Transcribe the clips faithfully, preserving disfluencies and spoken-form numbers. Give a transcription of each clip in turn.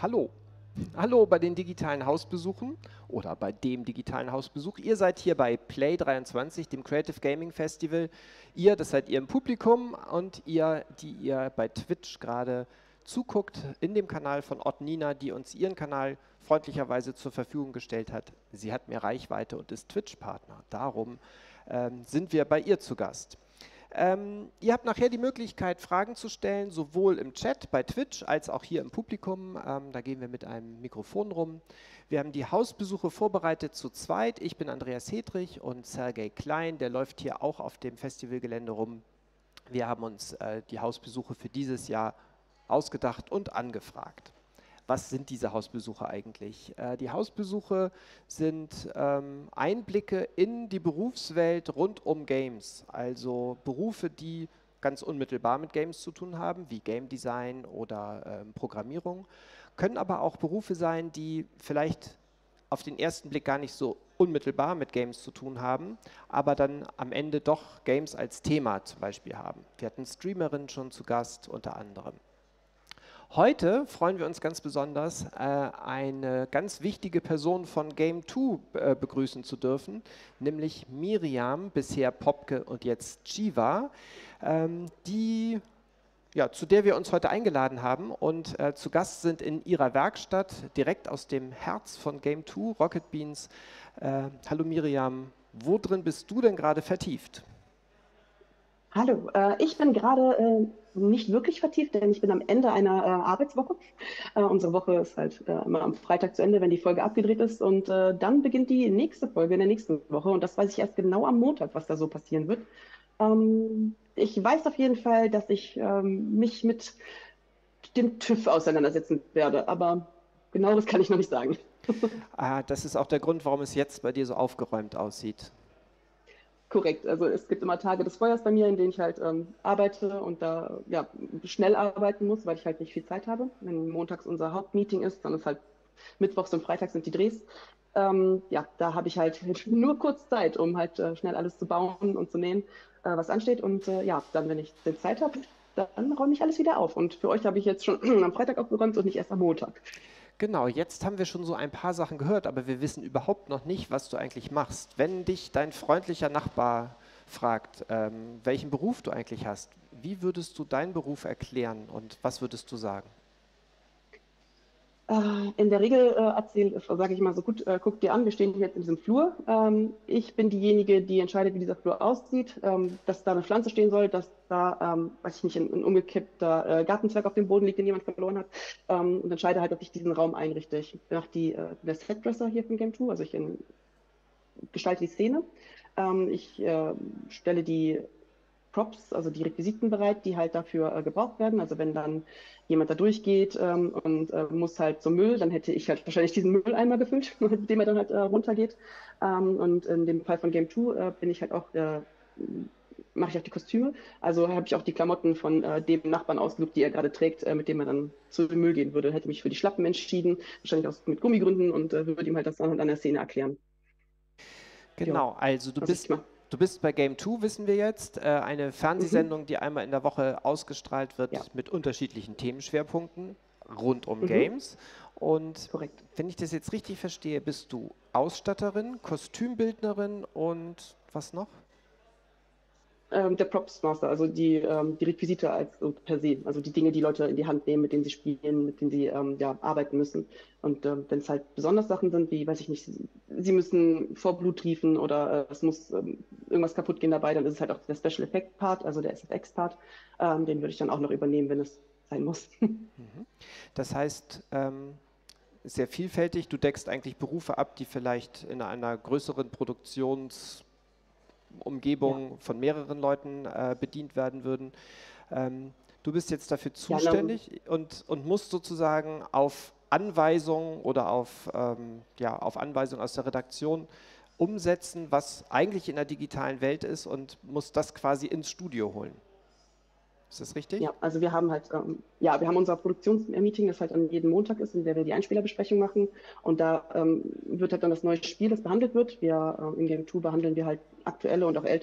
Hallo. Hallo bei den digitalen Hausbesuchen oder bei dem digitalen Hausbesuch. Ihr seid hier bei Play dreiundzwanzig, dem Creative Gaming Festival. Ihr, das seid ihr im Publikum und ihr, die ihr bei Twitch gerade zuguckt, in dem Kanal von Ott Nina, die uns ihren Kanal freundlicherweise zur Verfügung gestellt hat. Sie hat mehr Reichweite und ist Twitch-Partner. Darum ähm, sind wir bei ihr zu Gast. Ähm, ihr habt nachher die Möglichkeit, Fragen zu stellen, sowohl im Chat bei Twitch als auch hier im Publikum. Ähm, da gehen wir mit einem Mikrofon rum. Wir haben die Hausbesuche vorbereitet zu zweit. Ich bin Andreas Hedrich und Sergej Klein, der läuft hier auch auf dem Festivalgelände rum. Wir haben uns äh, die Hausbesuche für dieses Jahr ausgedacht und angefragt. Was sind diese Hausbesuche eigentlich? Äh, die Hausbesuche sind ähm, Einblicke in die Berufswelt rund um Games, also Berufe, die ganz unmittelbar mit Games zu tun haben, wie Game Design oder ähm, Programmierung, können aber auch Berufe sein, die vielleicht auf den ersten Blick gar nicht so unmittelbar mit Games zu tun haben, aber dann am Ende doch Games als Thema zum Beispiel haben. Wir hatten Streamerinnen schon zu Gast, unter anderem. Heute freuen wir uns ganz besonders, äh, eine ganz wichtige Person von Game zwei äh, begrüßen zu dürfen, nämlich Miriam, bisher Popke und jetzt Chiva, ähm, die, ja, zu der wir uns heute eingeladen haben und äh, zu Gast sind in ihrer Werkstatt, direkt aus dem Herz von Game zwei, Rocket Beans. Äh, hallo Miriam, wo drin bist du denn gerade vertieft? Hallo, äh, ich bin gerade äh, nicht wirklich vertieft, denn ich bin am Ende einer äh, Arbeitswoche. Äh, unsere Woche ist halt äh, immer am Freitag zu Ende, wenn die Folge abgedreht ist. Und äh, dann beginnt die nächste Folge in der nächsten Woche. Und das weiß ich erst genau am Montag, was da so passieren wird. Ähm, ich weiß auf jeden Fall, dass ich ähm, mich mit dem TÜV auseinandersetzen werde. Aber genaueres kann ich noch nicht sagen. Ah, das ist auch der Grund, warum es jetzt bei dir so aufgeräumt aussieht. Korrekt. Also es gibt immer Tage des Feuers bei mir, in denen ich halt ähm, arbeite und da ja, schnell arbeiten muss, weil ich halt nicht viel Zeit habe. Wenn montags unser Hauptmeeting ist, dann ist halt mittwochs und freitags sind die Drehs. Ähm, ja, da habe ich halt nur kurz Zeit, um halt äh, schnell alles zu bauen und zu nähen, äh, was ansteht. Und äh, ja, dann, wenn ich die Zeit habe, dann räume ich alles wieder auf. Und für euch habe ich jetzt schon am Freitag aufgeräumt und nicht erst am Montag. Genau, jetzt haben wir schon so ein paar Sachen gehört, aber wir wissen überhaupt noch nicht, was du eigentlich machst. Wenn dich dein freundlicher Nachbar fragt, ähm, welchen Beruf du eigentlich hast, wie würdest du deinen Beruf erklären und was würdest du sagen? Äh, In der Regel äh, erzähl, sage ich immer so, gut, äh, guck dir an, wir stehen hier jetzt in diesem Flur. Ähm, ich bin diejenige, die entscheidet, wie dieser Flur aussieht, ähm, dass da eine Pflanze stehen soll, dass da, ähm, weiß ich nicht, ein, ein umgekippter äh, Gartenzwerg auf dem Boden liegt, den jemand verloren hat. Ähm, und entscheide halt, ob ich diesen Raum einrichte. Ich bin auch die, äh, der Setdresser hier von Game zwei, also ich in, gestalte die Szene. Ähm, ich äh, stelle die Props, also die Requisiten bereit, die halt dafür äh, gebraucht werden. Also wenn dann jemand da durchgeht ähm, und äh, muss halt zum Müll, dann hätte ich halt wahrscheinlich diesen Mülleimer gefüllt, mit dem er dann halt äh, runtergeht. Ähm, und in dem Fall von Game zwei äh, bin ich halt auch, äh, mache ich auch die Kostüme. Also habe ich auch die Klamotten von äh, dem Nachbarn ausgesucht, die er gerade trägt, äh, mit dem er dann zu dem Müll gehen würde. Hätte mich für die Schlappen entschieden, wahrscheinlich auch mit Gummigründen und äh, würde ihm halt das dann an der Szene erklären. Ja, Genau, also du was ich bist, mache. du bist bei Game zwei, wissen wir jetzt, äh, eine Mhm. Fernsehsendung, die einmal in der Woche ausgestrahlt Ja. wird mit unterschiedlichen Themenschwerpunkten rund um Mhm. Games. Und Korrekt. wenn ich das jetzt richtig verstehe, bist du Ausstatterin, Kostümbildnerin und was noch? Ähm, der Props Master, also die, ähm, die Requisite als so per se, also die Dinge, die Leute in die Hand nehmen, mit denen sie spielen, mit denen sie ähm, ja, arbeiten müssen. Und ähm, wenn es halt besonders Sachen sind, wie, weiß ich nicht, sie müssen vor Blut triefen oder äh, es muss ähm, irgendwas kaputt gehen dabei, dann ist es halt auch der Special Effect Part, also der S F X Part. Ähm, den würde ich dann auch noch übernehmen, wenn es sein muss. Mhm. Das heißt, ähm, sehr vielfältig, du deckst eigentlich Berufe ab, die vielleicht in einer größeren Produktions- Ja, Umgebung von mehreren Leuten äh, bedient werden würden. Ähm, du bist jetzt dafür ja, na, zuständig und, und musst sozusagen auf Anweisung oder auf, ähm, ja, auf Anweisung aus der Redaktion umsetzen, was eigentlich in der digitalen Welt ist und musst das quasi ins Studio holen. Ist das richtig? ja, also wir haben halt, ähm, ja, wir haben unser Produktionsmeeting, das halt an jedem Montag ist, in der wir die Einspielerbesprechung machen. Und da ähm, wird halt dann das neue Spiel, das behandelt wird. Wir ähm, in Game zwei behandeln wir halt aktuelle und auch ältere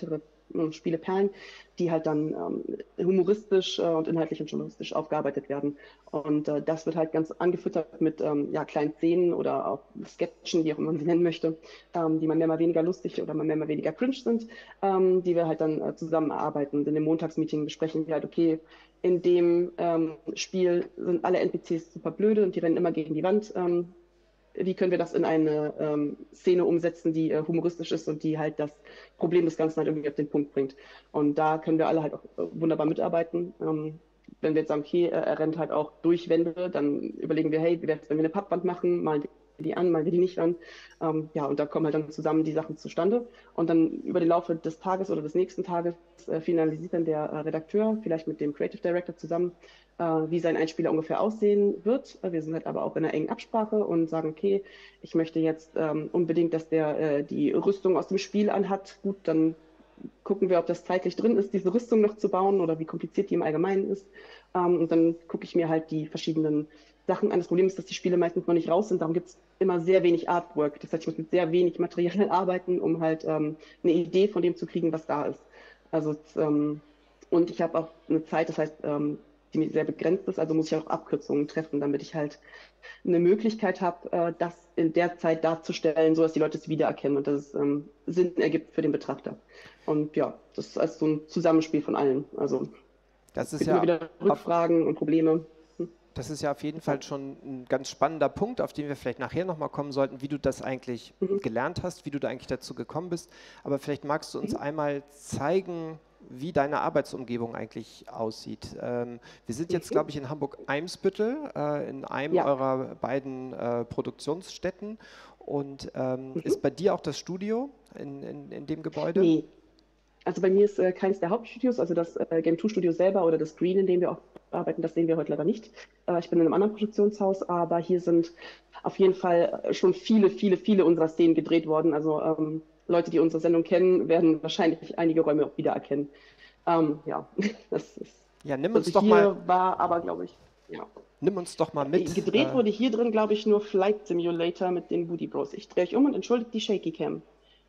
äh, Spieleperlen, die halt dann ähm, humoristisch äh, und inhaltlich und journalistisch aufgearbeitet werden. Und äh, das wird halt ganz angefüttert mit ähm, ja, kleinen Szenen oder auch Sketchen, wie auch immer man sie nennen möchte, ähm, die mal mehr, mal weniger lustig oder mal mehr, mal weniger cringe sind, ähm, die wir halt dann äh, zusammen erarbeiten. Und in dem Montagsmeeting besprechen wir halt, okay, in dem ähm, Spiel sind alle N P Cs super blöde und die rennen immer gegen die Wand. Ähm, wie können wir das in eine ähm, Szene umsetzen, die äh, humoristisch ist und die halt das Problem des Ganzen halt irgendwie auf den Punkt bringt. Und da können wir alle halt auch äh, wunderbar mitarbeiten. Ähm, wenn wir jetzt sagen, okay, äh, er rennt halt auch durch Wände, dann überlegen wir, hey, wie wäre es, wenn wir eine Pappwand machen, malen wir die an, malen wir die nicht an. Ähm, ja, und da kommen halt dann zusammen die Sachen zustande. Und dann über den Laufe des Tages oder des nächsten Tages äh, finalisiert dann der äh, Redakteur, vielleicht mit dem Creative Director zusammen, äh, wie sein Einspieler ungefähr aussehen wird. Wir sind halt aber auch in einer engen Absprache und sagen, okay, ich möchte jetzt ähm, unbedingt, dass der äh, die Rüstung aus dem Spiel anhat. Gut, dann gucken wir, ob das zeitlich drin ist, diese Rüstung noch zu bauen oder wie kompliziert die im Allgemeinen ist. Ähm, und dann gucke ich mir halt die verschiedenen Sachen an. Das Problem ist, dass die Spiele meistens noch nicht raus sind. Darum gibt es immer sehr wenig Artwork. Das heißt, ich muss mit sehr wenig Material arbeiten, um halt ähm, eine Idee von dem zu kriegen, was da ist. Also ähm, und ich habe auch eine Zeit, das heißt, ähm, die sehr begrenzt ist, also muss ich auch Abkürzungen treffen, damit ich halt eine Möglichkeit habe, äh, das in der Zeit darzustellen, sodass die Leute es wiedererkennen und dass es ähm, Sinn ergibt für den Betrachter. Und ja, das ist also so ein Zusammenspiel von allen. Also Das es ist gibt immer ja wieder auf, Rückfragen und Probleme. Hm. das ist ja auf jeden Ja. Fall schon ein ganz spannender Punkt, auf den wir vielleicht nachher nochmal kommen sollten, wie du das eigentlich Mhm. gelernt hast, wie du da eigentlich dazu gekommen bist. Aber vielleicht magst du uns Mhm. einmal zeigen, wie deine Arbeitsumgebung eigentlich aussieht. Ähm, wir sind jetzt, Mhm. glaube ich, in Hamburg-Eimsbüttel, äh, in einem Ja. eurer beiden äh, Produktionsstätten. Und ähm, Mhm. ist bei dir auch das Studio in, in, in dem Gebäude? Nee, also bei mir ist äh, keins der Hauptstudios, also das äh, Game zwei Studio selber oder das Green, in dem wir auch arbeiten, das sehen wir heute leider nicht. Äh, ich bin in einem anderen Produktionshaus, aber hier sind auf jeden Fall äh, schon viele, viele, viele unserer Szenen gedreht worden. Also ähm, Leute, die unsere Sendung kennen, werden wahrscheinlich einige Räume auch wiedererkennen. Ähm, ja, das ist, Ja, nimm also uns doch mal, hier war aber, glaube ich, ja. nimm uns doch mal Äh, mit. Gedreht Äh, wurde hier drin, glaube ich, nur Flight Simulator mit den Woody Bros. Ich drehe euch um und entschuldigt die Shaky Cam.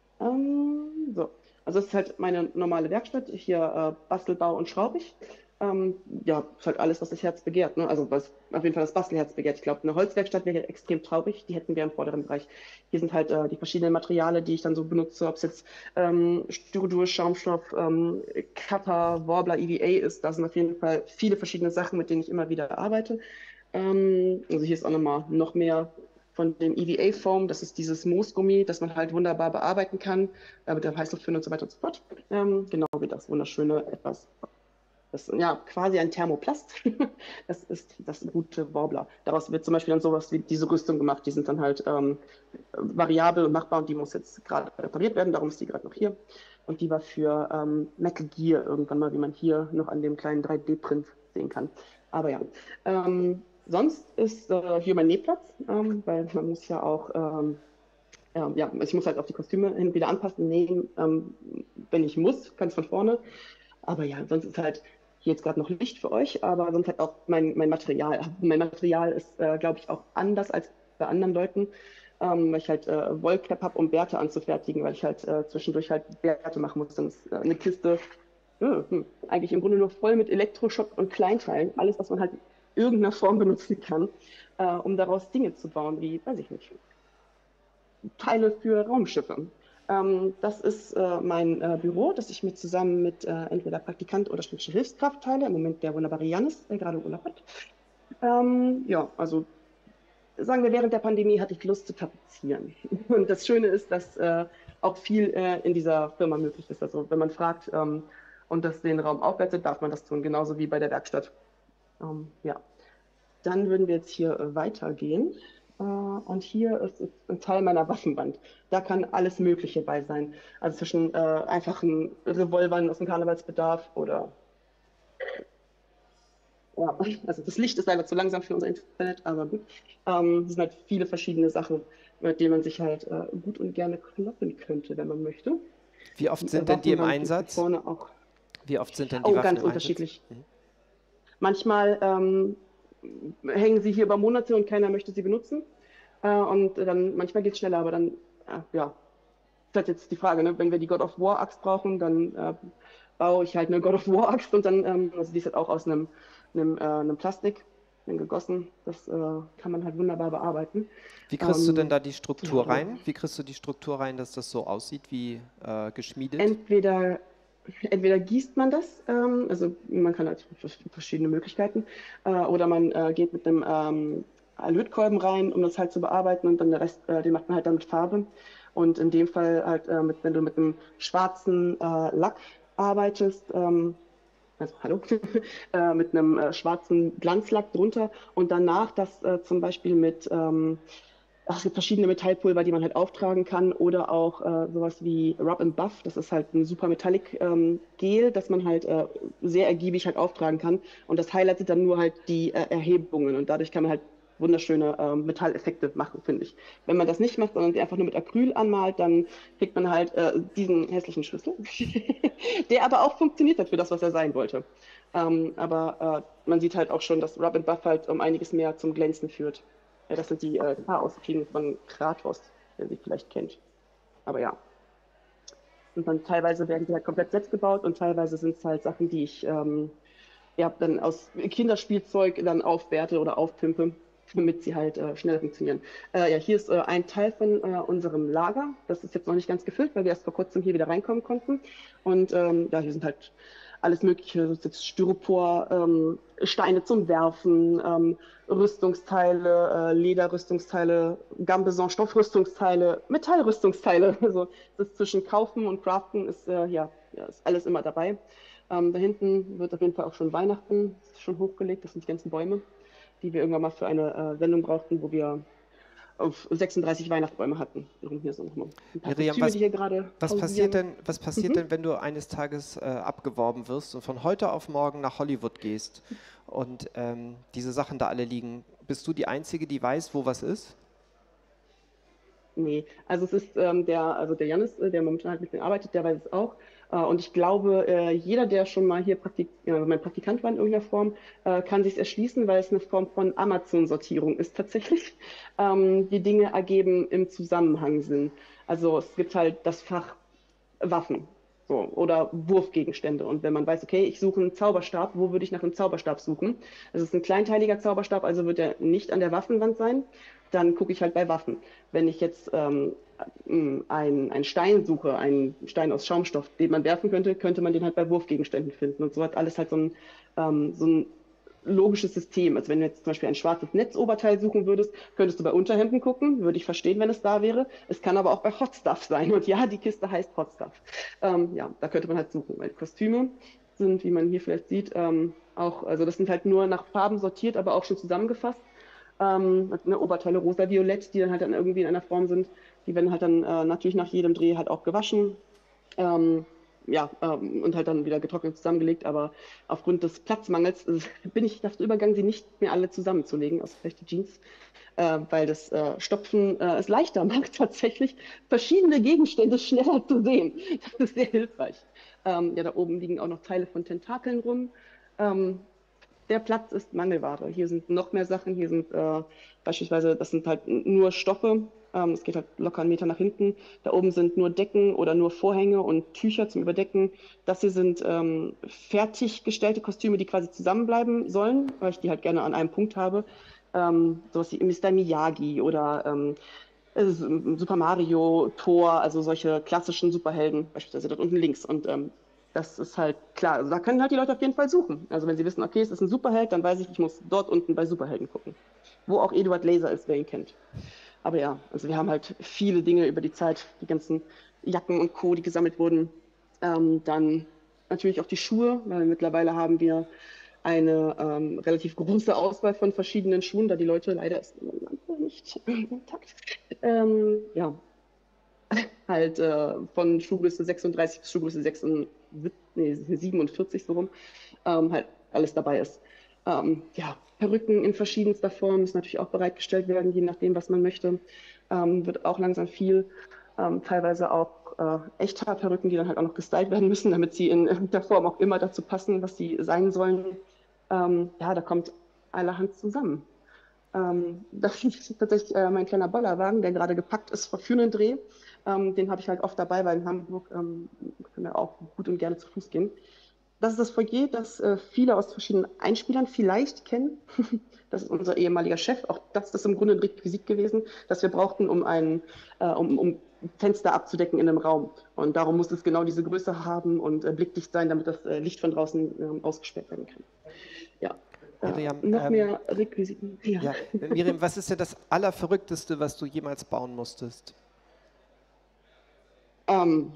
Ähm, so, also das ist halt meine normale Werkstatt. Hier äh, Bastelbau und Schraubig. Ähm, ja, ist halt alles, was das Herz begehrt. Ne? Also was auf jeden Fall das Bastelherz begehrt. Ich glaube, eine Holzwerkstatt wäre hier extrem traurig. Die hätten wir im vorderen Bereich. Hier sind halt äh, die verschiedenen Materialien, die ich dann so benutze, ob es jetzt ähm, Styrodur, Schaumstoff, ähm, Cutter, Warbler, E V A ist. Da sind auf jeden Fall viele verschiedene Sachen, mit denen ich immer wieder arbeite. Ähm, also hier ist auch nochmal noch mehr von dem E V A-Foam. Das ist dieses Moosgummi, das man halt wunderbar bearbeiten kann, äh, mit der Heißluftföhn und so weiter und so fort. Ähm, genau wie das wunderschöne etwas. Das ist ja quasi ein Thermoplast. Das ist das gute Warbler. Daraus wird zum Beispiel dann sowas wie diese Rüstung gemacht. Die sind dann halt ähm, variabel und machbar und die muss jetzt gerade repariert werden. Darum ist die gerade noch hier. Und die war für ähm, Metal Gear irgendwann mal, wie man hier noch an dem kleinen drei D-Print sehen kann. Aber ja. Ähm, sonst ist äh, hier mein Nähplatz, ähm, weil man muss ja auch, ähm, ähm, ja, ich muss halt auf die Kostüme hin wieder anpassen, nähen, ähm, wenn ich muss, ganz von vorne. Aber ja, sonst ist halt hier jetzt gerade noch Licht für euch, aber sonst halt auch mein, mein Material. Mein Material ist, äh, glaube ich, auch anders als bei anderen Leuten, ähm, weil ich halt äh, Wollcap habe, um Bärte anzufertigen, weil ich halt äh, zwischendurch halt Bärte machen muss. Dann ist äh, eine Kiste äh, hm, eigentlich im Grunde nur voll mit Elektroschock und Kleinteilen. Alles, was man halt in irgendeiner Form benutzen kann, äh, um daraus Dinge zu bauen, wie, weiß ich nicht, Teile für Raumschiffe. Ähm, das ist äh, mein äh, Büro, das ich mir zusammen mit äh, entweder Praktikant oder studentische Hilfskraft teile. Im Moment der wunderbare Janis, der gerade Urlaub hat. Ähm, ja, also sagen wir, während der Pandemie hatte ich Lust zu tapezieren. Und das Schöne ist, dass äh, auch viel äh, in dieser Firma möglich ist. Also wenn man fragt ähm, und das den Raum aufwertet, darf man das tun, genauso wie bei der Werkstatt. Ähm, ja. Dann würden wir jetzt hier äh, weitergehen. Äh, und hier ist, ist ein Teil meiner Waffenwand. Da kann alles Mögliche bei sein. Also zwischen äh, einfachen Revolvern aus dem Karnevalsbedarf oder ja, also das Licht ist leider zu langsam für unser Internet, aber gut. Ähm, es sind halt viele verschiedene Sachen, mit denen man sich halt äh, gut und gerne kloppen könnte, wenn man möchte. Wie oft Die äh, sind denn die im Waffenwand geht hier Einsatz? vorne auch. Wie oft sind denn die Oh, Waffen ganz im Einsatz? unterschiedlich. Mhm. Manchmal ähm, hängen sie hier über Monate und keiner möchte sie benutzen. Äh, und dann manchmal geht es schneller, aber dann, äh, ja. ist halt jetzt die Frage, ne? Wenn wir die God of War Axt brauchen, dann äh, baue ich halt eine God of War Axt und dann, ähm, also die ist halt auch aus einem, einem, äh, einem Plastik gegossen. Das äh, kann man halt wunderbar bearbeiten. Wie kriegst du denn Ähm, da die ja, Struktur oder rein? Wie kriegst du die Struktur rein, dass das so aussieht wie äh, geschmiedet? entweder, entweder gießt man das, ähm, also man kann halt vers- verschiedene Möglichkeiten, äh, oder man äh, geht mit einem ähm, Lötkolben rein, um das halt zu bearbeiten und dann der Rest, äh, den macht man halt dann mit Farbe. Und in dem Fall halt, äh, mit, wenn du mit einem schwarzen äh, Lack arbeitest, ähm, also hallo, äh, mit einem äh, schwarzen Glanzlack drunter und danach das äh, zum Beispiel mit, ähm, ach, es gibt verschiedene Metallpulver, die man halt auftragen kann oder auch äh, sowas wie Rub and Buff, das ist halt ein super Metallic ähm, Gel, das man halt äh, sehr ergiebig halt auftragen kann und das highlightet dann nur halt die äh, Erhebungen und dadurch kann man halt wunderschöne ähm, Metalleffekte machen, finde ich. Wenn man das nicht macht, sondern sie einfach nur mit Acryl anmalt, dann kriegt man halt äh, diesen hässlichen Schlüssel, der aber auch funktioniert hat für das, was er sein wollte. Ähm, aber äh, man sieht halt auch schon, dass Rub and Buff halt um einiges mehr zum Glänzen führt. Ja, das sind die äh, Chaos-Klingen von Kratos, der sie vielleicht kennt. Aber ja. Und dann teilweise werden die halt komplett selbst gebaut und teilweise sind es halt Sachen, die ich ähm, ja, dann aus Kinderspielzeug dann aufwerte oder aufpimpe, damit sie halt äh, schneller funktionieren. Äh, ja, hier ist äh, ein Teil von äh, unserem Lager. Das ist jetzt noch nicht ganz gefüllt, weil wir erst vor kurzem hier wieder reinkommen konnten. Und ähm, ja, hier sind halt alles Mögliche, so jetzt Styropor, ähm, Steine zum Werfen, ähm, Rüstungsteile, äh, Lederrüstungsteile, Gambeson, Stoffrüstungsteile, Metallrüstungsteile. Also das zwischen Kaufen und Craften ist äh, ja, ja ist alles immer dabei. Ähm, da hinten wird auf jeden Fall auch schon Weihnachten schon hochgelegt. Das sind die ganzen Bäume, die wir irgendwann mal für eine äh, Sendung brauchten, wo wir auf sechsunddreißig Weihnachtsbäume hatten. Und hier sind nochmal ein paar Miriam, Kostüme, was, die hier gerade was passiert hausieren. denn, was passiert Mhm. denn, wenn du eines Tages äh, abgeworben wirst und von heute auf morgen nach Hollywood gehst und ähm, diese Sachen da alle liegen? Bist du die Einzige, die weiß, wo was ist? Nee, also es ist ähm, der, also der Jannis, äh, der momentan halt mit mir arbeitet, der weiß es auch. Äh, und ich glaube, äh, jeder, der schon mal hier Praktik ja, also mein Praktikant war in irgendeiner Form, äh, kann sich erschließen, weil es eine Form von Amazon-Sortierung ist tatsächlich. Ähm, die Dinge ergeben im Zusammenhang Sinn. Also es gibt halt das Fach Waffen. So, oder Wurfgegenstände. Und wenn man weiß, okay, ich suche einen Zauberstab, wo würde ich nach einem Zauberstab suchen? Es ist ein kleinteiliger Zauberstab, also wird er nicht an der Waffenwand sein. Dann gucke ich halt bei Waffen. Wenn ich jetzt ähm, einen, einen Stein suche, einen Stein aus Schaumstoff, den man werfen könnte, könnte man den halt bei Wurfgegenständen finden. Und so hat alles halt so ein, ähm, so ein logisches System. Also wenn du jetzt zum Beispiel ein schwarzes Netzoberteil suchen würdest, könntest du bei Unterhemden gucken, würde ich verstehen, wenn es da wäre. Es kann aber auch bei Hot Stuff sein. Und ja, die Kiste heißt Hot Stuff. Ähm, ja, da könnte man halt suchen, weil die Kostüme sind, wie man hier vielleicht sieht, ähm, auch, also das sind halt nur nach Farben sortiert, aber auch schon zusammengefasst. Ähm, ne, Oberteile rosa-violett, die dann halt dann irgendwie in einer Form sind. Die werden halt dann äh, natürlich nach jedem Dreh halt auch gewaschen. Ähm, ja, ähm, und halt dann wieder getrocknet zusammengelegt, aber aufgrund des Platzmangels äh, bin ich dazu übergegangen, sie nicht mehr alle zusammenzulegen, außer vielleicht die Jeans, äh, weil das äh, Stopfen äh, es leichter macht, tatsächlich verschiedene Gegenstände schneller zu sehen. Das ist sehr hilfreich. Ähm, ja, da oben liegen auch noch Teile von Tentakeln rum. Ähm, der Platz ist Mangelware. Hier sind noch mehr Sachen. Hier sind äh, beispielsweise, das sind halt nur Stoffe. Ähm, es geht halt locker einen Meter nach hinten. Da oben sind nur Decken oder nur Vorhänge und Tücher zum Überdecken. Das hier sind ähm, fertiggestellte Kostüme, die quasi zusammenbleiben sollen, weil ich die halt gerne an einem Punkt habe. Ähm, sowas wie Mister Miyagi oder ähm, äh, Super Mario, Thor, also solche klassischen Superhelden, beispielsweise dort unten links. Und ähm, das ist halt klar. Also da können halt die Leute auf jeden Fall suchen. Also wenn sie wissen, okay, es ist ein Superheld, dann weiß ich, ich muss dort unten bei Superhelden gucken. Wo auch Eduard Laser ist, wer ihn kennt. Aber ja, also wir haben halt viele Dinge über die Zeit, die ganzen Jacken und Co., die gesammelt wurden. Ähm, dann natürlich auch die Schuhe, weil mittlerweile haben wir eine ähm, relativ große Auswahl von verschiedenen Schuhen, da die Leute leider ist meine Lampe nicht intakt. Ähm, ja, halt äh, von Schuhgröße sechsunddreißig bis Schuhgröße sechsundsiebzig, nee, siebenundvierzig so rum, ähm, halt alles dabei ist. Ähm, ja, Perücken in verschiedenster Form müssen natürlich auch bereitgestellt werden, je nachdem, was man möchte. Ähm, wird auch langsam viel. Ähm, teilweise auch äh, Echthaarperücken, die dann halt auch noch gestylt werden müssen, damit sie in der Form auch immer dazu passen, was sie sein sollen. Ähm, ja, da kommt allerhand zusammen. Ähm, das ist tatsächlich äh, mein kleiner Bollerwagen, der gerade gepackt ist für einen Dreh. Ähm, den habe ich halt oft dabei, weil in Hamburg ähm, können wir auch gut und gerne zu Fuß gehen. Das ist das Foyer, das äh, viele aus verschiedenen Einspielern vielleicht kennen. Das ist unser ehemaliger Chef. Auch das ist im Grunde ein Requisit gewesen, das wir brauchten, um ein äh, um, um Fenster abzudecken in einem Raum. Und darum muss es genau diese Größe haben und äh, blickdicht sein, damit das äh, Licht von draußen äh, ausgesperrt werden kann. Ja, Miriam, äh, noch ähm, mehr Requisiten. Ja. ja, Miriam, was ist denn das Allerverrückteste, was du jemals bauen musstest? Ähm,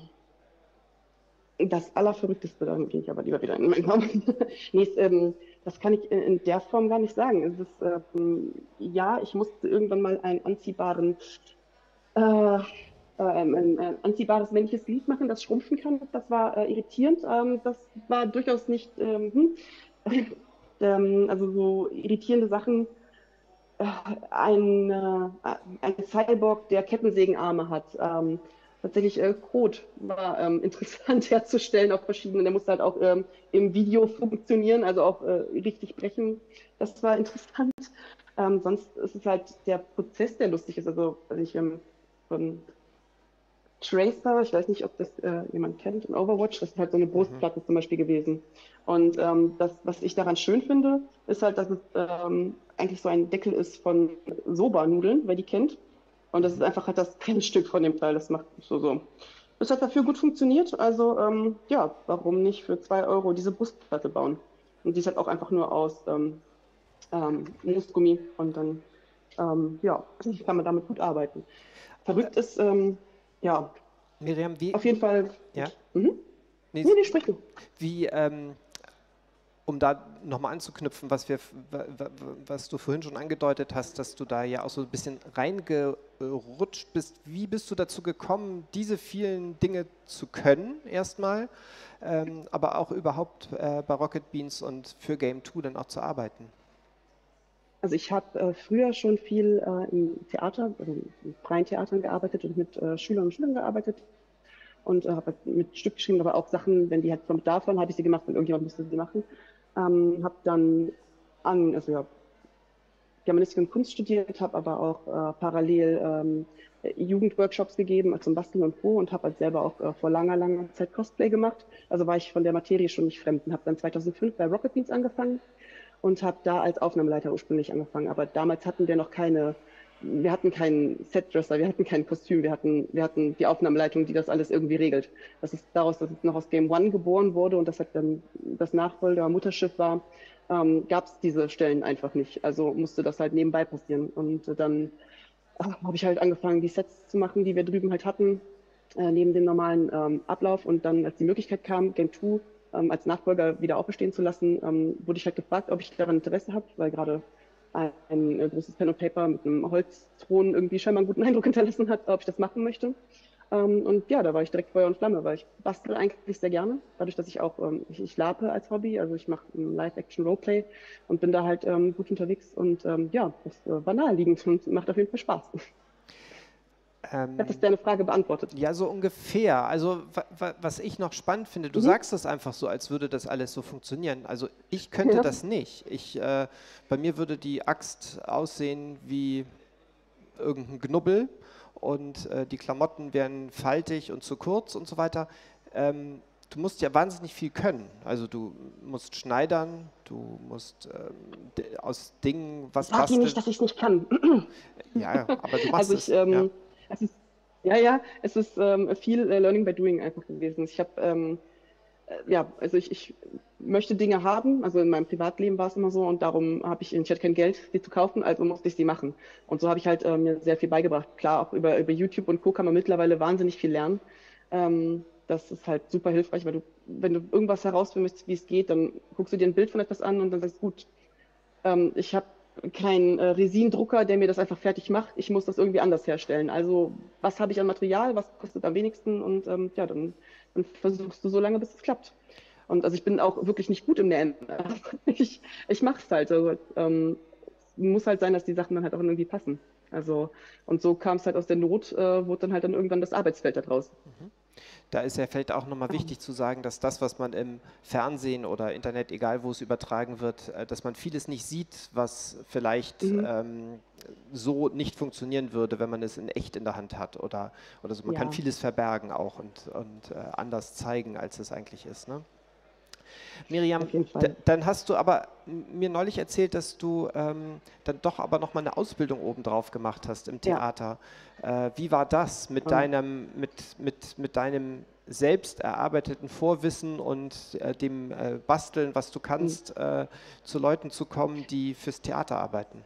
Das Allerverrückteste, dann gehe ich aber lieber wieder in meinen Raum. Nee, es, ähm, das kann ich in, in der Form gar nicht sagen. Es ist, ähm, ja, ich musste irgendwann mal einen anziehbaren, äh, äh, ein, ein, ein anziehbares männliches Glied machen, das schrumpfen kann. Das war äh, irritierend. Ähm, das war durchaus nicht, ähm, hm. ähm, also so irritierende Sachen. Äh, ein, äh, ein Cyborg, der Kettensägenarme hat. Ähm, tatsächlich äh, Code war ähm, interessant herzustellen auf verschiedenen. Der musste halt auch ähm, im Video funktionieren, also auch äh, richtig brechen. Das war interessant. Ähm, sonst ist es halt der Prozess, der lustig ist. Also, also ich ähm, von Tracer, ich weiß nicht, ob das äh, jemand kennt, in Overwatch, das ist halt so eine Mhm. Brustplatte zum Beispiel gewesen. Und ähm, das, was ich daran schön finde, ist halt, dass es ähm, eigentlich so ein Deckel ist von Soba-Nudeln, wer die kennt. Und das ist Mhm. einfach halt das Kernstück von dem Teil, das macht so so. Das hat dafür gut funktioniert, also ähm, ja, warum nicht für zwei Euro diese Brustplatte bauen? Und die ist halt auch einfach nur aus ähm, ähm, Moosgummi und dann ähm, ja, kann man damit gut arbeiten. Verrückt ist, ähm, ja, Miriam, wie, auf jeden Fall ja, gut. Mhm. nee, Nee, nee, sprich du. wie, ähm, um da nochmal anzuknüpfen, was wir, was du vorhin schon angedeutet hast, dass du da ja auch so ein bisschen reingerutscht bist. Wie bist du dazu gekommen, diese vielen Dinge zu können, erstmal, ähm, aber auch überhaupt äh, bei Rocket Beans und für Game zwei dann auch zu arbeiten? Also ich habe äh, früher schon viel äh, im Theater, also in freien Theatern gearbeitet und mit äh, Schülern und Schülern gearbeitet und äh, habe halt mit Stück geschrieben, aber auch Sachen, wenn die halt vom Bedarf waren, habe ich sie gemacht, wenn irgendjemand musste sie machen. Ähm, habe dann an, also ja, Germanistik und Kunst studiert, habe aber auch äh, parallel ähm, Jugendworkshops gegeben, also zum Basteln und Co. und habe halt selber auch äh, vor langer, langer Zeit Cosplay gemacht. Also war ich von der Materie schon nicht fremd und habe dann zweitausendfünf bei Rocket Beans angefangen und habe da als Aufnahmeleiter ursprünglich angefangen. Aber damals hatten wir noch keine, wir hatten keinen Setdresser, wir hatten kein Kostüm, wir hatten, wir hatten die Aufnahmeleitung, die das alles irgendwie regelt. Das ist daraus, dass es noch aus Game One geboren wurde und das halt dann das Nachfolger Mutterschiff war, ähm, gab es diese Stellen einfach nicht. Also musste das halt nebenbei passieren. Und äh, dann äh, habe ich halt angefangen, die Sets zu machen, die wir drüben halt hatten, äh, neben dem normalen ähm, Ablauf. Und dann, als die Möglichkeit kam, Game zwei ähm, als Nachfolger wieder auferstehen zu lassen, ähm, wurde ich halt gefragt, ob ich daran Interesse habe, weil gerade ein, ein äh, großes Pen und Paper mit einem Holzthron irgendwie scheinbar einen guten Eindruck hinterlassen hat, ob ich das machen möchte. Ähm, und ja, da war ich direkt Feuer und Flamme, weil ich bastel eigentlich sehr gerne, dadurch, dass ich auch, ähm, ich, ich lape als Hobby, also ich mache ähm, Live-Action-Roleplay und bin da halt ähm, gut unterwegs und ähm, ja, das äh, war naheliegend und macht auf jeden Fall Spaß. Hat das Ähm, deine Frage beantwortet? Ja, so ungefähr. Also wa wa was ich noch spannend finde, du Mhm. sagst das einfach so, als würde das alles so funktionieren. Also ich könnte Ja. das nicht. Ich, äh, bei mir würde die Axt aussehen wie irgendein Knubbel und äh, die Klamotten wären faltig und zu kurz und so weiter. Ähm, du musst ja wahnsinnig viel können. Also du musst schneidern, du musst ähm, aus Dingen was Sag ihm nicht, basteln. dass ich es nicht kann. Ja, ja, aber du Also machst ich, es. Ja. ähm, es ist, ja, ja, es ist ähm, viel äh, Learning by Doing einfach gewesen. Ich habe, ähm, äh, ja, also ich, ich möchte Dinge haben, also in meinem Privatleben war es immer so und darum habe ich, ich hatte kein Geld, sie zu kaufen, also musste ich sie machen. Und so habe ich halt äh, mir sehr viel beigebracht. Klar, auch über, über YouTube und Co. kann man mittlerweile wahnsinnig viel lernen. Ähm, das ist halt super hilfreich, weil du, wenn du irgendwas herausfinden möchtest, wie es geht, dann guckst du dir ein Bild von etwas an und dann sagst du, gut, ähm, ich habe keinen äh, Resindrucker, der mir das einfach fertig macht. Ich muss das irgendwie anders herstellen. Also, was habe ich an Material? Was kostet am wenigsten? Und ähm, ja, dann, dann versuchst du so lange, bis es klappt. Und also ich bin auch wirklich nicht gut im Nähen. Ich, ich mache es halt. Also, ähm, muss halt sein, dass die Sachen dann halt auch irgendwie passen. Also, und so kam es halt aus der Not, äh, wurde dann halt dann irgendwann das Arbeitsfeld da draus. Da ist ja vielleicht auch nochmal wichtig zu sagen, dass das, was man im Fernsehen oder Internet, egal wo es übertragen wird, äh, dass man vieles nicht sieht, was vielleicht Mhm. ähm, so nicht funktionieren würde, wenn man es in echt in der Hand hat oder, oder so. Man kann Ja, vieles verbergen auch und, und äh, anders zeigen, als es eigentlich ist. Ne? Miriam, auf jeden d- Fall. dann hast du aber m- mir neulich erzählt, dass du ähm, dann doch aber noch mal eine Ausbildung obendrauf gemacht hast im Ja. Theater. Äh, wie war das mit Ähm, deinem, mit, mit, mit deinem selbst erarbeiteten Vorwissen und äh, dem äh, Basteln, was du kannst, äh, zu Leuten zu kommen, die fürs Theater arbeiten?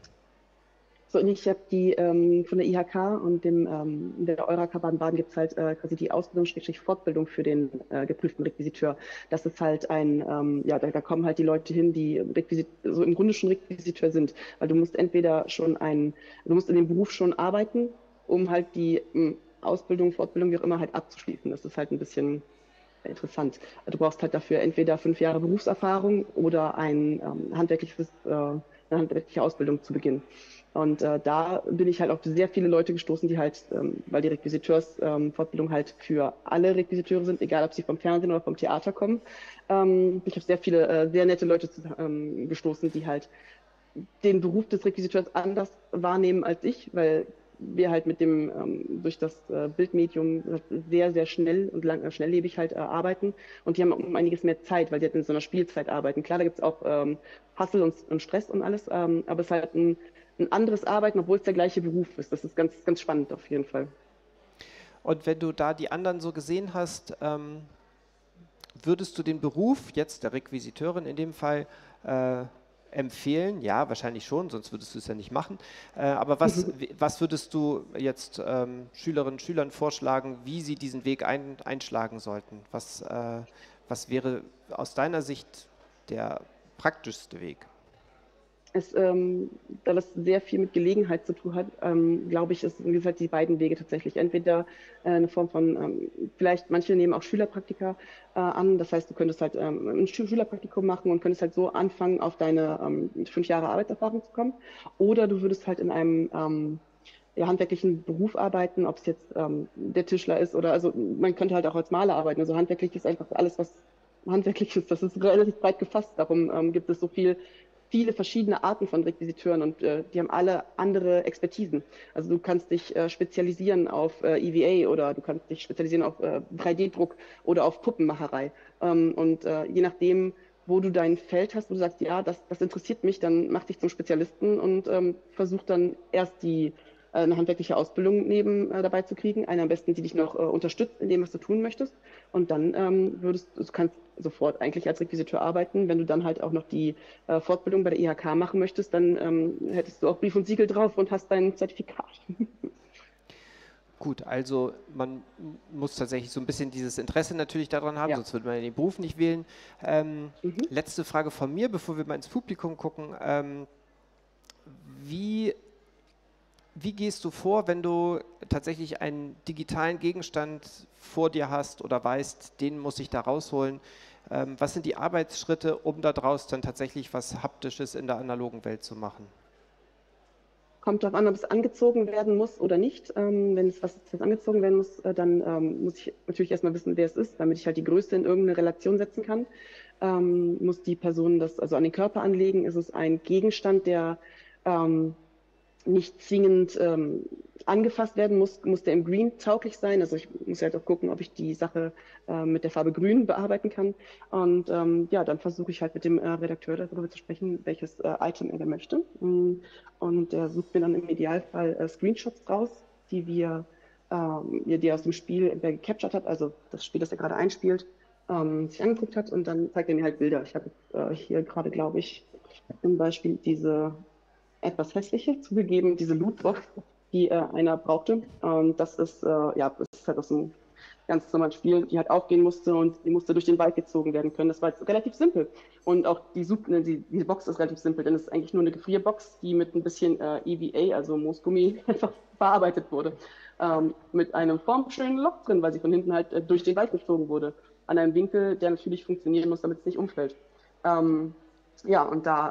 So, und ich habe die ähm, von der I H K und dem, ähm, in der Eureka Baden-Baden gibt es halt äh, quasi die Ausbildung, Schrägstrich Fortbildung für den äh, geprüften Requisiteur. Das ist halt ein, ähm, ja, da, da kommen halt die Leute hin, die Requisit so im Grunde schon Requisiteur sind. Weil du musst entweder schon ein, du musst in dem Beruf schon arbeiten, um halt die ähm, Ausbildung, Fortbildung, wie auch immer, halt abzuschließen. Das ist halt ein bisschen interessant. Du brauchst halt dafür entweder fünf Jahre Berufserfahrung oder ein ähm, handwerkliches, äh, eine handwerkliche Ausbildung zu Beginn. Und äh, da bin ich halt auf sehr viele Leute gestoßen, die halt, ähm, weil die Requisiteursfortbildung ähm, halt für alle Requisiteure sind, egal ob sie vom Fernsehen oder vom Theater kommen. Ähm, ich habe sehr viele, äh, sehr nette Leute zu, ähm, gestoßen, die halt den Beruf des Requisiteurs anders wahrnehmen als ich, weil wir halt mit dem, ähm, durch das äh, Bildmedium sehr, sehr schnell und lang, äh, schnelllebig halt äh, arbeiten. Und die haben um einiges mehr Zeit, weil die halt in so einer Spielzeit arbeiten. Klar, da gibt es auch ähm, Hustle und, und Stress und alles, ähm, aber es ist halt ein, ein anderes Arbeiten, obwohl es der gleiche Beruf ist. Das ist ganz, ganz spannend auf jeden Fall. Und wenn du da die anderen so gesehen hast, ähm, würdest du den Beruf jetzt der Requisiteurin in dem Fall äh, empfehlen? Ja, wahrscheinlich schon, sonst würdest du es ja nicht machen. Äh, aber was, was würdest du jetzt ähm, Schülerinnen und Schülern vorschlagen, wie sie diesen Weg ein, einschlagen sollten? Was, äh, was wäre aus deiner Sicht der praktischste Weg? Es, ähm, da das sehr viel mit Gelegenheit zu tun hat, ähm, glaube ich, ist, wie gesagt, die beiden Wege tatsächlich. Entweder äh, eine Form von, ähm, vielleicht manche nehmen auch Schülerpraktika äh, an. Das heißt, du könntest halt ähm, ein Schü- Schülerpraktikum machen und könntest halt so anfangen, auf deine ähm, fünf Jahre Arbeitserfahrung zu kommen. Oder du würdest halt in einem ähm, ja, handwerklichen Beruf arbeiten, ob es jetzt ähm, der Tischler ist oder, also man könnte halt auch als Maler arbeiten. Also handwerklich ist einfach alles, was handwerklich ist. Das ist relativ breit gefasst. Darum ähm, gibt es so viel viele verschiedene Arten von Requisiteuren und äh, die haben alle andere Expertisen. Also du kannst dich äh, spezialisieren auf äh, E V A oder du kannst dich spezialisieren auf äh, drei D-Druck oder auf Puppenmacherei. Ähm, und äh, je nachdem, wo du dein Feld hast, wo du sagst, ja, das, das interessiert mich, dann mach dich zum Spezialisten und ähm, versuch dann erst die äh, eine handwerkliche Ausbildung neben äh, dabei zu kriegen. Eine am besten, die dich noch äh, unterstützt in dem, was du tun möchtest. Und dann ähm, würdest du kannst sofort eigentlich als Requisiteur arbeiten. Wenn du dann halt auch noch die äh, Fortbildung bei der I H K machen möchtest, dann ähm, hättest du auch Brief und Siegel drauf und hast dein Zertifikat. Gut, also man muss tatsächlich so ein bisschen dieses Interesse natürlich daran haben, Ja. sonst würde man den Beruf nicht wählen. Ähm, Mhm. letzte Frage von mir, bevor wir mal ins Publikum gucken. Ähm, wie, wie gehst du vor, wenn du tatsächlich einen digitalen Gegenstand vor dir hast oder weißt, den muss ich da rausholen? Ähm, was sind die Arbeitsschritte, um daraus dann tatsächlich was Haptisches in der analogen Welt zu machen? Kommt darauf an, ob es angezogen werden muss oder nicht. Ähm, wenn es was, was angezogen werden muss, äh, dann ähm, muss ich natürlich erstmal wissen, wer es ist, damit ich halt die Größe in irgendeine Relation setzen kann. Ähm, muss die Person das also an den Körper anlegen? Ist es ein Gegenstand, der ähm, nicht zwingend ähm, angefasst werden muss, muss der im Green tauglich sein. Also ich muss halt auch gucken, ob ich die Sache äh, mit der Farbe Grün bearbeiten kann. Und ähm, ja, dann versuche ich halt mit dem äh, Redakteur darüber zu sprechen, welches äh, Item er da möchte. Mm, Und er sucht mir dann im Idealfall äh, Screenshots raus, die wir, ähm, die er aus dem Spiel entweder gecaptured hat, also das Spiel, das er gerade einspielt, ähm, sich angeguckt hat und dann zeigt er mir halt Bilder. Ich habe äh, hier gerade, glaube ich, zum Beispiel diese etwas hässliche, zugegeben, diese Lootbox, die äh, einer brauchte. Und das ist, äh, ja, das ist halt aus einem ganz normalen Spiel, die halt aufgehen musste und die musste durch den Wald gezogen werden können. Das war jetzt relativ simpel. Und auch die, Sup ne, die, die Box ist relativ simpel, denn es ist eigentlich nur eine Gefrierbox, die mit ein bisschen äh, E V A, also Moosgummi, einfach bearbeitet wurde. Ähm, mit einem formschönen Loch drin, weil sie von hinten halt äh, durch den Wald gezogen wurde. An einem Winkel, der natürlich funktionieren muss, damit es nicht umfällt. Ähm, ja, und da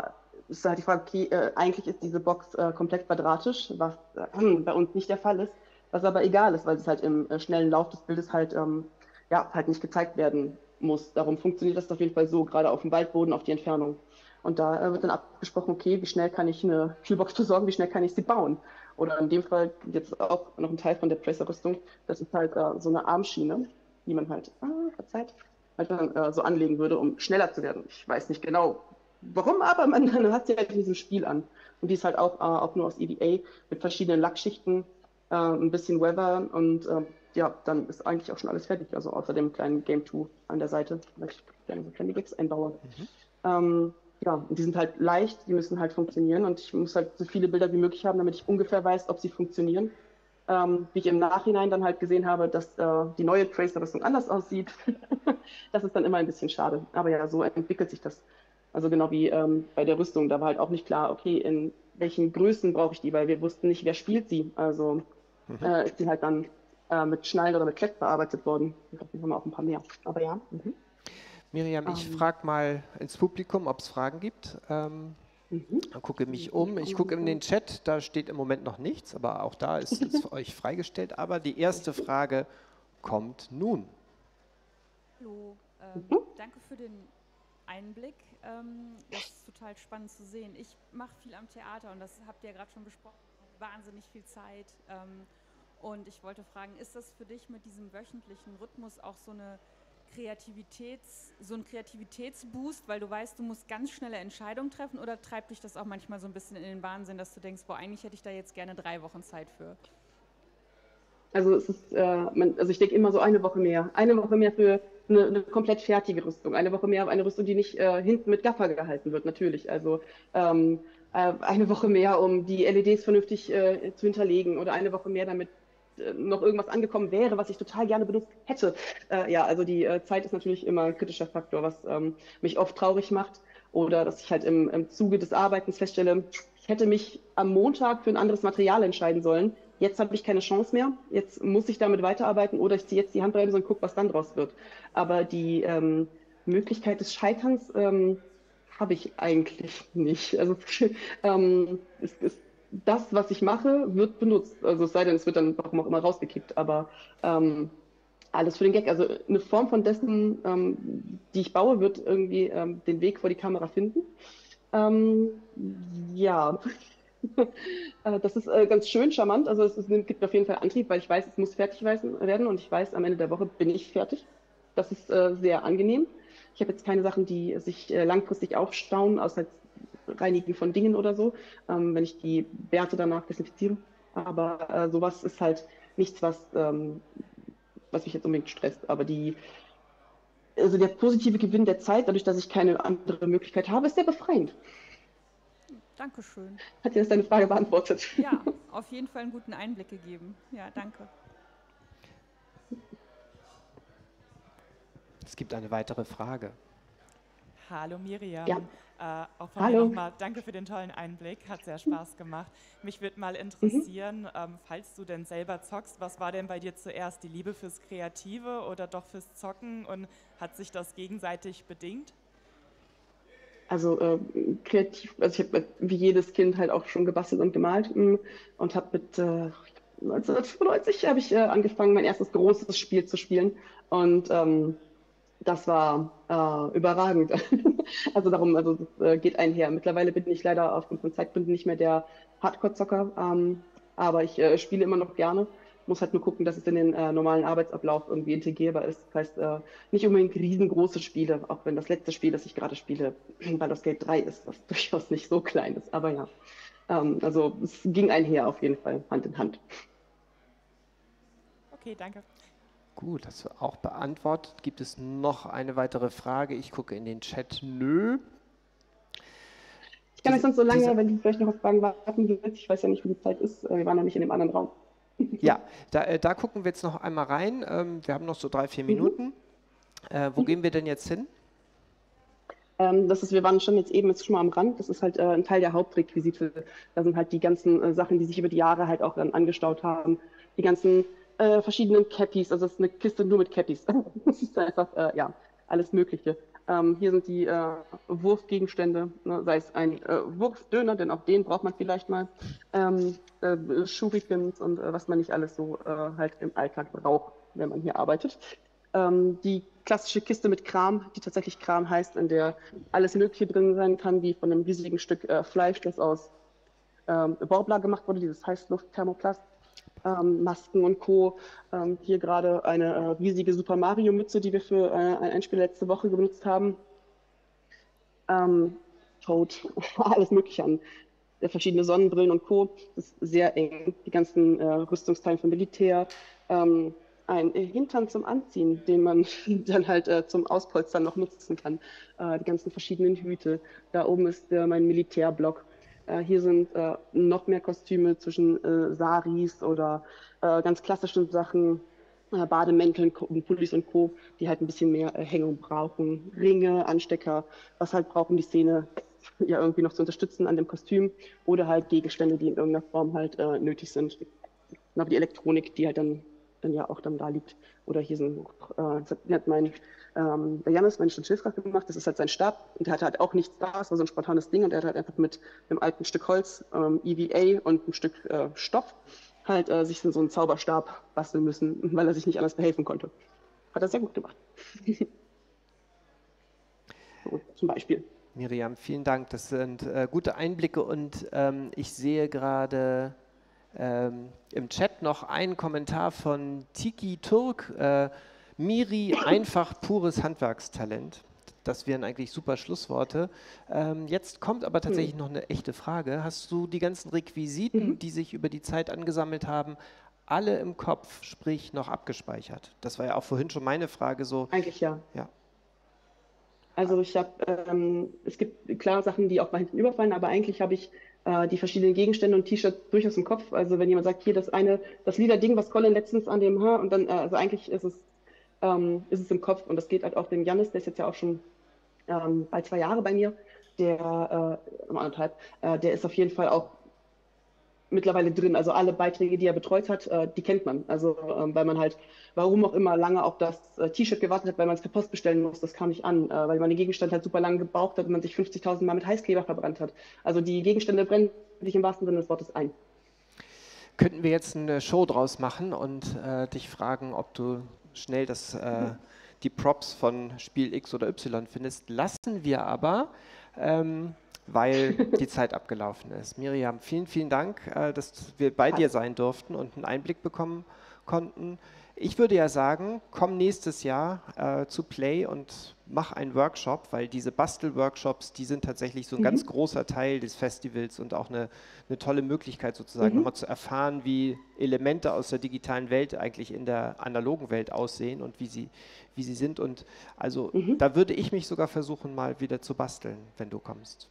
ist halt die Frage, okay, äh, eigentlich ist diese Box äh, komplett quadratisch, was äh, bei uns nicht der Fall ist, was aber egal ist, weil es halt im äh, schnellen Lauf des Bildes halt, ähm, ja, halt nicht gezeigt werden muss. Darum funktioniert das auf jeden Fall so, gerade auf dem Waldboden, auf die Entfernung. Und da äh, wird dann abgesprochen, okay, wie schnell kann ich eine Kühlbox besorgen, wie schnell kann ich sie bauen. Oder in dem Fall jetzt auch noch ein Teil von der Tracer-Rüstung, das ist halt äh, so eine Armschiene, die man halt, ah, verzeiht, halt dann äh, so anlegen würde, um schneller zu werden. Ich weiß nicht genau, warum, aber man, man hat sie halt in diesem Spiel an. Und die ist halt auch, äh, auch nur aus E V A mit verschiedenen Lackschichten, äh, ein bisschen Weather und äh, ja, dann ist eigentlich auch schon alles fertig. Also außer dem kleinen Game zwei an der Seite, weil ich gerne so kleine Gags einbaue. Mhm. Ähm, ja, und die sind halt leicht, die müssen halt funktionieren und ich muss halt so viele Bilder wie möglich haben, damit ich ungefähr weiß, ob sie funktionieren. Ähm, wie ich im Nachhinein dann halt gesehen habe, dass äh, die neue Tracer-Rüstung anders aussieht. Das ist dann immer ein bisschen schade. Aber ja, so entwickelt sich das. Also genau wie ähm, bei der Rüstung, da war halt auch nicht klar, okay, in welchen Größen brauche ich die, weil wir wussten nicht, wer spielt sie. Also mhm. äh, ist sie halt dann äh, mit Schnallen oder mit Klett bearbeitet worden. Ich glaube, wir haben auch ein paar mehr. Aber ja. Mhm. Miriam, ich ähm, frage mal ins Publikum, ob es Fragen gibt. Ähm, mhm. Gucke mich um. Ich gucke in den Chat, da steht im Moment noch nichts, aber auch da ist es für euch freigestellt. Aber die erste Frage kommt nun. Hallo, ähm, mhm. danke für den Einblick. Ähm, das ist total spannend zu sehen. Ich mache viel am Theater und das habt ihr ja gerade schon besprochen. Wahnsinnig viel Zeit. Ähm, und ich wollte fragen, ist das für dich mit diesem wöchentlichen Rhythmus auch so eine Kreativitäts, so ein Kreativitätsboost, weil du weißt, du musst ganz schnelle Entscheidungen treffen, oder treibt dich das auch manchmal so ein bisschen in den Wahnsinn, dass du denkst, boah, eigentlich hätte ich da jetzt gerne drei Wochen Zeit für? Also es ist, äh, man, also ich denke immer so eine Woche mehr. Eine Woche mehr für eine, eine komplett fertige Rüstung. Eine Woche mehr auf eine Rüstung, die nicht äh, hinten mit Gaffer gehalten wird, natürlich. Also ähm, äh, eine Woche mehr, um die L E Ds vernünftig äh, zu hinterlegen, oder eine Woche mehr, damit äh, noch irgendwas angekommen wäre, was ich total gerne benutzt hätte. Äh, ja, also die äh, Zeit ist natürlich immer ein kritischer Faktor, was ähm, mich oft traurig macht. Oder dass ich halt im, im Zuge des Arbeitens feststelle, ich hätte mich am Montag für ein anderes Material entscheiden sollen. Jetzt habe ich keine Chance mehr, jetzt muss ich damit weiterarbeiten, oder ich ziehe jetzt die Handbremse und gucke, was dann draus wird. Aber die ähm, Möglichkeit des Scheiterns ähm, habe ich eigentlich nicht. Also ähm, es ist, das, was ich mache, wird benutzt. Also es sei denn, es wird dann warum auch immer rausgekippt. Aber ähm, alles für den Gag. Also eine Form von dessen, ähm, die ich baue, wird irgendwie ähm, den Weg vor die Kamera finden. Ähm, ja... Das ist äh, ganz schön charmant. Also es, es gibt mir auf jeden Fall Antrieb, weil ich weiß, es muss fertig werden und ich weiß, am Ende der Woche bin ich fertig. Das ist äh, sehr angenehm. Ich habe jetzt keine Sachen, die sich äh, langfristig aufstauen, außer jetzt Reinigen von Dingen oder so, ähm, wenn ich die Werte danach desinfiziere. Aber äh, sowas ist halt nichts, was, ähm, was mich jetzt unbedingt stresst. Aber die, also der positive Gewinn der Zeit, dadurch, dass ich keine andere Möglichkeit habe, ist sehr befreiend. Dankeschön. Hat dir das deine Frage beantwortet? Ja, auf jeden Fall einen guten Einblick gegeben. Ja, danke. Es gibt eine weitere Frage. Hallo Miriam. Ja. Äh, auch von Hallo. mir nochmal danke für den tollen Einblick, hat sehr Spaß gemacht. Mich würde mal interessieren, mhm. ähm, falls du denn selber zockst, was war denn bei dir zuerst, die Liebe fürs Kreative oder doch fürs Zocken, und hat sich das gegenseitig bedingt? Also äh, kreativ, also ich habe wie jedes Kind halt auch schon gebastelt und gemalt mh, und habe mit äh, neunzehnhundertfünfundneunzig habe ich äh, angefangen, mein erstes großes Spiel zu spielen, und ähm, das war äh, überragend. Also darum, also das äh, geht einher. Mittlerweile bin ich leider aufgrund von Zeitgründen nicht mehr der Hardcore-Zocker, ähm, aber ich äh, spiele immer noch gerne. Muss halt nur gucken, dass es in den äh, normalen Arbeitsablauf irgendwie integrierbar ist. Das heißt, äh, nicht unbedingt riesengroße Spiele, auch wenn das letzte Spiel, das ich gerade spiele, Baldur's Gate drei ist, das durchaus nicht so klein ist. Aber ja, ähm, also es ging einher auf jeden Fall, Hand in Hand. Okay, danke. Gut, das war auch beantwortet. Gibt es noch eine weitere Frage? Ich gucke in den Chat. Nö. Ich kann euch sonst so lange, diese, wenn du vielleicht noch auf Fragen warten willst. Ich weiß ja nicht, wie die Zeit ist. Wir waren noch nicht in dem anderen Raum. Ja, da, äh, da gucken wir jetzt noch einmal rein. Ähm, wir haben noch so drei, vier Minuten. Mhm. Äh, wo mhm. gehen wir denn jetzt hin? Ähm, das ist, wir waren schon jetzt eben jetzt schon mal am Rand. Das ist halt äh, ein Teil der Hauptrequisite. Da sind halt die ganzen äh, Sachen, die sich über die Jahre halt auch dann angestaut haben. Die ganzen äh, verschiedenen Cappies. Also es ist eine Kiste nur mit Cappies. Das ist einfach, äh, ja, alles Mögliche. Ähm, hier sind die äh, Wurfgegenstände, ne, sei es ein äh, Wurfdöner, denn auch den braucht man vielleicht mal, ähm, äh, Shurikens und äh, was man nicht alles so äh, halt im Alltag braucht, wenn man hier arbeitet. Ähm, die klassische Kiste mit Kram, die tatsächlich Kram heißt, in der alles Mögliche drin sein kann, wie von einem riesigen Stück äh, Fleisch, das aus ähm, Borbla gemacht wurde, dieses Heißluft-Thermoplast. Ähm, Masken und Co. Ähm, hier gerade eine äh, riesige Super Mario-Mütze, die wir für äh, ein Einspiel letzte Woche benutzt haben. Ähm, Toad, alles Mögliche an äh, verschiedene Sonnenbrillen und Co. Das ist sehr eng, die ganzen äh, Rüstungsteile für Militär. Ähm, ein Hintern zum Anziehen, den man dann halt äh, zum Auspolstern noch nutzen kann. Äh, die ganzen verschiedenen Hüte. Da oben ist äh, mein Militärblock. Äh, hier sind äh, noch mehr Kostüme zwischen äh, Saris oder äh, ganz klassischen Sachen, äh, Bademänteln, Pullis und Co., die halt ein bisschen mehr äh, Hängung brauchen. Ringe, Anstecker, was halt brauchen die Szene ja irgendwie noch zu unterstützen an dem Kostüm oder halt Gegenstände, die in irgendeiner Form halt äh, nötig sind. Aber die Elektronik, die halt dann, dann ja auch dann da liegt. Oder hier sind noch, äh, das hat mein, ähm, der Jannis, mein Schildfach gemacht, das ist halt sein Stab und der hatte halt auch nichts da, es war so ein spontanes Ding und er hat halt einfach mit einem alten Stück Holz, ähm, E V A und einem Stück äh, Stoff halt äh, sich so einen Zauberstab basteln müssen, weil er sich nicht anders behelfen konnte. Hat er sehr gut gemacht. So, zum Beispiel. Miriam, vielen Dank. Das sind äh, gute Einblicke und ähm, ich sehe gerade ähm, im Chat noch einen Kommentar von Tiki Turk. Äh, Miri, einfach pures Handwerkstalent. Das wären eigentlich super Schlussworte. Ähm, jetzt kommt aber tatsächlich noch eine echte Frage. Hast du die ganzen Requisiten, mhm. die sich über die Zeit angesammelt haben, alle im Kopf, sprich noch abgespeichert? Das war ja auch vorhin schon meine Frage so. Eigentlich ja. Ja. Also ich habe, ähm, es gibt klar Sachen, die auch mal hinten überfallen, aber eigentlich habe ich äh, die verschiedenen Gegenstände und T-Shirts durchaus im Kopf. Also wenn jemand sagt, hier das eine, das lila Ding, was Colin letztens an dem, und dann, äh, also eigentlich ist es, ähm, ist es im Kopf und das geht halt auch dem Jannis, der ist jetzt ja auch schon ähm, bald zwei Jahre bei mir, der, äh, anderthalb, äh, der ist auf jeden Fall auch mittlerweile drin. Also alle Beiträge, die er betreut hat, äh, die kennt man. Also ähm, weil man halt, warum auch immer, lange auf das äh, T-Shirt gewartet hat, weil man es per Post bestellen muss, das kam nicht an, äh, weil man den Gegenstand halt super lange gebraucht hat und man sich fünfzigtausend Mal mit Heißkleber verbrannt hat. Also die Gegenstände brennen sich im wahrsten Sinne des Wortes ein. Könnten wir jetzt eine Show draus machen und äh, dich fragen, ob du schnell das, äh, mhm. die Props von Spiel X oder Y findest. Lassen wir aber, ähm, weil die Zeit abgelaufen ist. Miriam, vielen, vielen Dank, äh, dass wir bei dir sein durften und einen Einblick bekommen konnten. Ich würde ja sagen, komm nächstes Jahr äh, zu Play und mach einen Workshop, weil diese Bastel-Workshops, die sind tatsächlich so ein mhm. ganz großer Teil des Festivals und auch eine, eine tolle Möglichkeit sozusagen, mhm. nochmal zu erfahren, wie Elemente aus der digitalen Welt eigentlich in der analogen Welt aussehen und wie sie, wie sie sind. Und also mhm. da würde ich mich sogar versuchen, mal wieder zu basteln, wenn du kommst.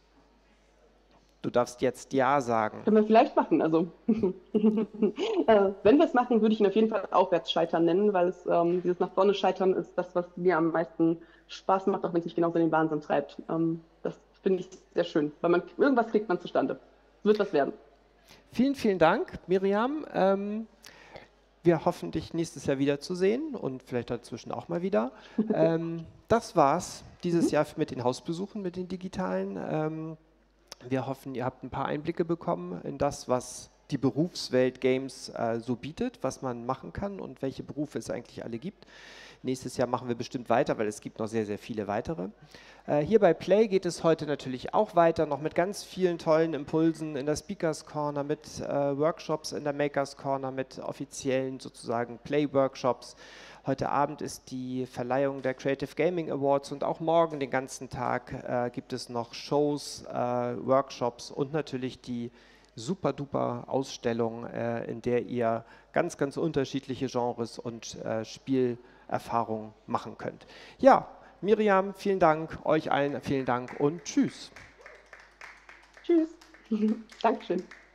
Du darfst jetzt Ja sagen. Können wir vielleicht machen. Also, äh, wenn wir es machen, würde ich ihn auf jeden Fall Aufwärtsscheitern nennen, weil es ähm, dieses nach vorne Scheitern ist das, was mir am meisten Spaß macht, auch wenn es nicht genauso in den Wahnsinn treibt. Ähm, das finde ich sehr schön, weil man irgendwas kriegt man zustande. Es wird was werden. Vielen, vielen Dank, Miriam. Ähm, wir hoffen, dich nächstes Jahr wiederzusehen und vielleicht dazwischen auch mal wieder. ähm, das war's dieses Jahr mit den Hausbesuchen, mit den digitalen. Ähm, Wir hoffen, ihr habt ein paar Einblicke bekommen in das, was die Berufswelt Games äh, so bietet, was man machen kann und welche Berufe es eigentlich alle gibt. Nächstes Jahr machen wir bestimmt weiter, weil es gibt noch sehr, sehr viele weitere. Äh, hier bei Play geht es heute natürlich auch weiter, noch mit ganz vielen tollen Impulsen in der Speakers Corner, mit äh, Workshops in der Makers Corner, mit offiziellen sozusagen Play-Workshops. Heute Abend ist die Verleihung der Creative Gaming Awards und auch morgen den ganzen Tag äh, gibt es noch Shows, äh, Workshops und natürlich die super-duper Ausstellung, äh, in der ihr ganz, ganz unterschiedliche Genres und äh, Spielerfahrungen machen könnt. Ja, Miriam, vielen Dank, euch allen vielen Dank und tschüss. Tschüss. Dankeschön.